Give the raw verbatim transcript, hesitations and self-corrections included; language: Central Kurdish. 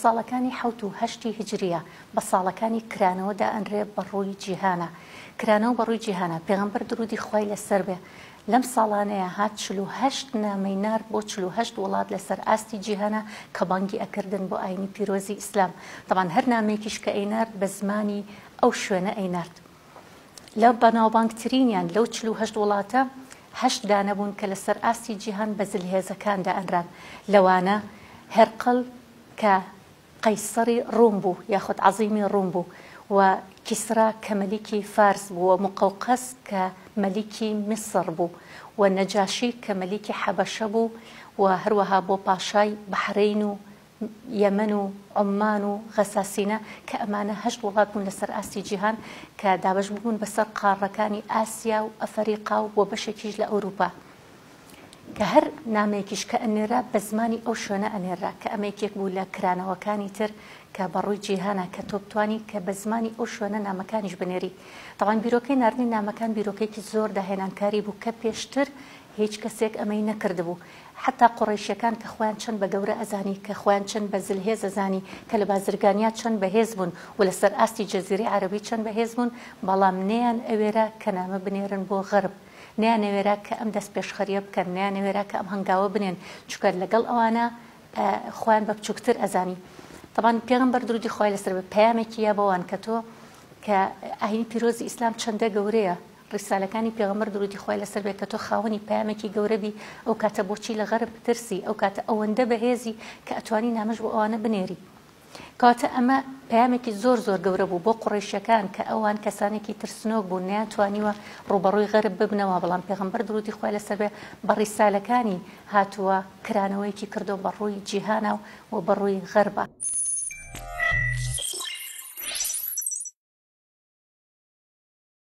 ساڵەکانی حەوت و هەشتی هجریە بە ساڵەکانی کرانەوەدا ئەنرێ بەڕووی جیهانە. کرانەوە بەڕووی جیهانە. پێغەمبەر درودی خوای لەسەر بێ لەم ساڵانەیە هات چل و هەشت نامەی نارد بۆ چل و هەشت وڵات لەسەر ئاستی جیهانە کە بانگی ئەکردن بۆ ئاینی پیرۆزی ئیسلام. طبعاً هەر نامەیەکیش کە ئەینارد بە زمانی ئەو شوێنە ئەینارد. لە بەناوبانگترینیان لەو چل و هەشت وڵاتە هەشت دانە بوون کە لەسەر ئاستی جیهان بە زلهێزەکاندا ئەنران. لەوانە هەرقل کە قەیسەری ڕووم بوو یاخود عەزیمی ڕووم بوو و کیسرا کە مەلیکی فارس بوو و مقەوقەس کە مەلیکی میسر بوو و نەجاشی کە مەلیکی حەبەشە بوو و هەروەها بۆ پاشای بەحرەین و یەمەن و عومان و غەساسینە کە ئەمانە هەشت وڵات بوون لەسەر ئاستی جیهان کە دابەش بوون بەسەر قارڕەکانی ئاسیا و ئەفریقا و بۆ بەشێکیش لە ئەوروپا کە هەر نامەیەکیش کە ئەنێرا بە زمانی ئەو شوێنە ئەنێرا کە ئەمەیەکێک بوو لە کرانەوەکانی تر کە بەڕووی جیهانە کە تۆ بتوانی کە بە زمانی ئەو شوێنە نامەکانیش بنێری. طبعاً بیرۆکەی ناردنی نامەکان بیرۆکەیەکی زۆر داهێنانکاری بوو کە پێشتر هیچ کەسێک ئەمەی نەکردبوو. حتا قوڕیشیەکان کە خۆیان چەند بە گەورە ئەزانی کە خۆیان چەند بە زلهێز ئەزانی کە لە بازرگانیا چەند بەهێز بوون و لەسەر ئاستی جەزیرەی عەرەبی چەند بەهێز بوون، بەڵام نەیان ئەوێرا کە نامە بنێرن بۆ غەرب، نیانەوێرا کە ئەم دەست پێشخەریە بکەن، نیانەوێرا کە ئەم هەنگاوە بنێن، چونکە لەگەڵ ئەوانە خۆیان بە بچووکتر ئەزانی. طبعاً پێغەمبەر درودی خوای لەسەر بێ پەیامێکی یا بەوان کە تۆ کە ئاینی پیرۆزی ئیسلام چەندە گەورەیە، ڕیسالەکانی پێغەمبەر درودی خوای لەسەر بێ کە تۆ خاوەنی پەیامێکی گەورەبی، ئەو کاتە بۆچی لە غەرب بترسی، ئەو کاتە ئەوەندە بەهێزی کە ئەتوانی نامەش بۆ ئەوانە بنێری. کاتە ئەمە پەیامێکی زۆر زۆر گەورە بوو بۆ قوڕیشیەکان کە ئەوان کەسانێکی ترسنۆک بوون، نەیانتوانیوە ڕوبەڕووی غەرب ببنەوە، بەڵام پێغەمبەر درودی خوای لەسەر بێ بە ڕیسالەکانی هاتووە کرانەوەیەکی کردو بەڕووی جیهانە و بەڕووی غەربە.